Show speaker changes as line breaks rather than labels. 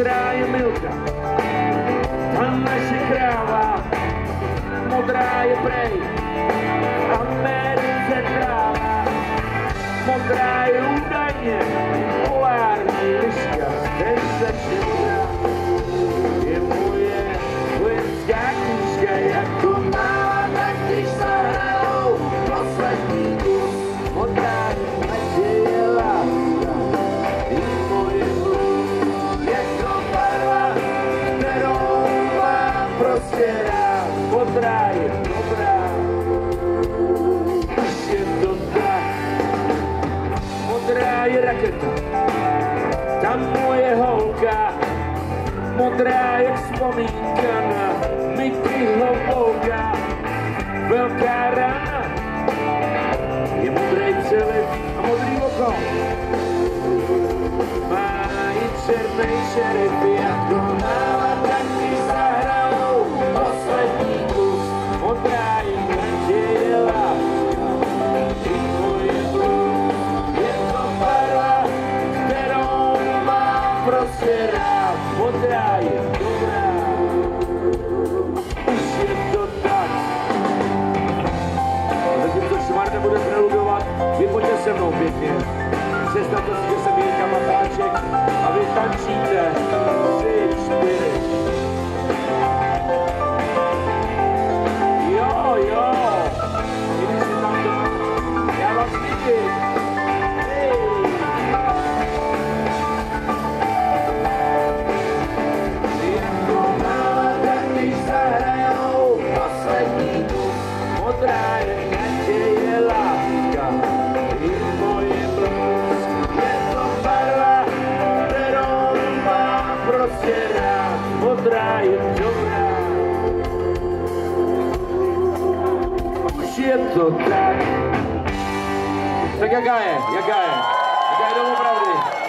modrá je Milka, ta naše kráva, modrá je prej, Americe tráva, modrá je údajně, polární liška, senzačně modrá, je moje vojenská knížka, jako máma, tak když zahrajou poslední kus, modrá je naděje láska, i moje blues, jako barva, kterou mám prostě rád, modrá je dobrá, už je to tak, modrá je raketa, ta moje holka, modrá jak vzpomínka na Mickeyho Volka, velká rána, je modrý přelet a modrý oko, má i černej šerif, jako máma, tak když zahrajou poslední kus, modrá je naděje láska, i moje blues, je to barva, kterou mám prostě rád, modrá je dobrá, už je to tak. Zatímco Švár nebude preludovat, vy pojďte se mnou pěkně. Představte si, že jsem Jirka Matáček a vy tančíte 3, 4. Jo, jo, i když si tam to, já vás vidím. Modrá je naděje láska, i moje blues, je to barva, kterou mám prostě rád, modrá je dobrá, už je to tak. Tak jaká je doopravdy?